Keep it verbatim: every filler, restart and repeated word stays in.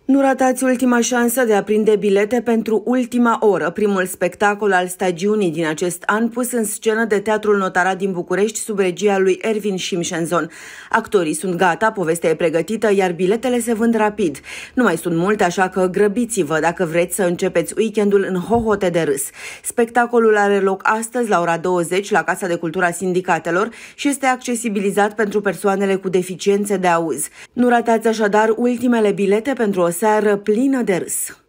Nu ratați ultima șansă de a prinde bilete pentru Ultima oră, primul spectacol al stagiunii din acest an pus în scenă de Teatrul Notarat din București sub regia lui Ervin Șimșenzon. Actorii sunt gata, povestea e pregătită, iar biletele se vând rapid. Nu mai sunt multe, așa că grăbiți-vă dacă vreți să începeți weekendul în hohote de râs. Spectacolul are loc astăzi la ora douăzeci la Casa de Cultură a Sindicatelor și este accesibilizat pentru persoanele cu deficiențe de auz. Nu ratați așadar ultimele bilete pentru o seară plină de râs.